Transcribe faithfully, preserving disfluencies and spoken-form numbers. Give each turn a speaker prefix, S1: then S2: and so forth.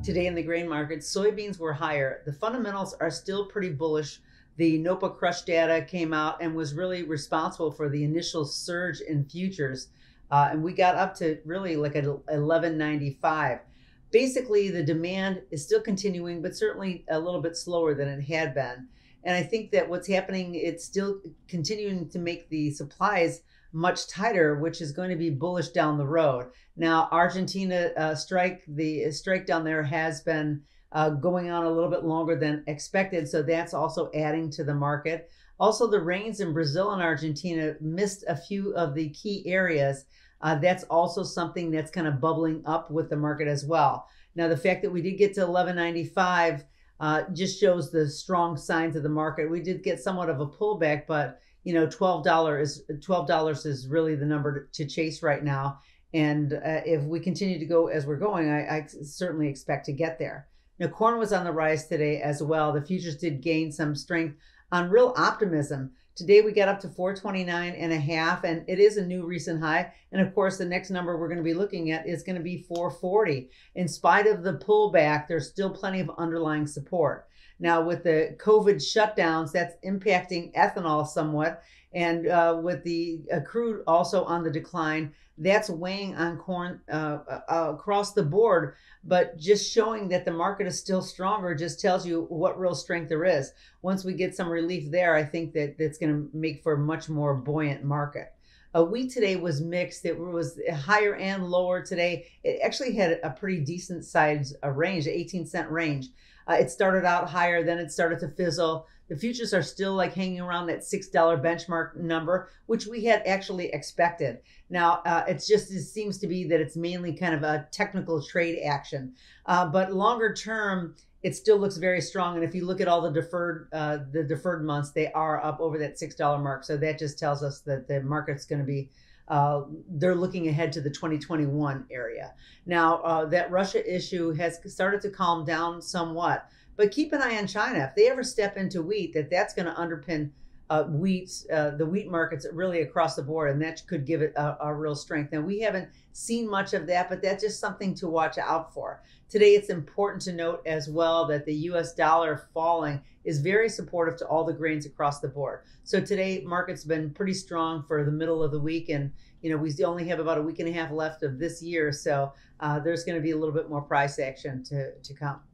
S1: Today in the grain markets, soybeans were higher. The fundamentals are still pretty bullish. The NOPA crush data came out and was really responsible for the initial surge in futures. Uh, and we got up to really like at eleven ninety-five. Basically, the demand is still continuing, but certainly a little bit slower than it had been. And I think that what's happening, it's still continuing to make the supplies much tighter, which is going to be bullish down the road. Now, Argentina uh, strike, the strike down there has been uh, going on a little bit longer than expected, so that's also adding to the market. Also, the rains in Brazil and Argentina missed a few of the key areas. Uh, that's also something that's kind of bubbling up with the market as well. Now, the fact that we did get to eleven ninety-five uh, just shows the strong signs of the market. We did get somewhat of a pullback, but you know, twelve dollars is twelve dollars is really the number to, to chase right now. And uh, if we continue to go as we're going, I, I certainly expect to get there. Now, corn was on the rise today as well. The futures did gain some strength on real optimism. Today we got up to four twenty-nine and a half, and it is a new recent high. And of course, the next number we're going to be looking at is going to be four forty. In spite of the pullback, there's still plenty of underlying support. Now, with the COVID shutdowns, that's impacting ethanol somewhat. And uh, with the uh, crude also on the decline, that's weighing on corn uh, uh, across the board. But just showing that the market is still stronger just tells you what real strength there is. Once we get some relief there, I think that that's going to make for a much more buoyant market. Uh, wheat today was mixed. It was higher and lower today. It actually had a pretty decent size uh, range, eighteen cent range. Uh, it started out higher, then it started to fizzle. The futures are still like hanging around that six dollar benchmark number, which we had actually expected. Now, uh, it's just, it seems to be that it's mainly kind of a technical trade action. Uh, but longer term, it still looks very strong. And if you look at all the deferred uh, the deferred months, they are up over that six dollar mark. So that just tells us that the market's going to be, uh, they're looking ahead to the twenty twenty-one area. Now, uh, that Russia issue has started to calm down somewhat. But keep an eye on China. If they ever step into wheat, that that's going to underpin uh, wheat, uh, the wheat markets really across the board, and that could give it a, a real strength. Now, we haven't seen much of that, but that's just something to watch out for. Today, it's important to note as well that the U S dollar falling is very supportive to all the grains across the board. So today, market's been pretty strong for the middle of the week, and you know we only have about a week and a half left of this year, so uh, there's going to be a little bit more price action to, to come.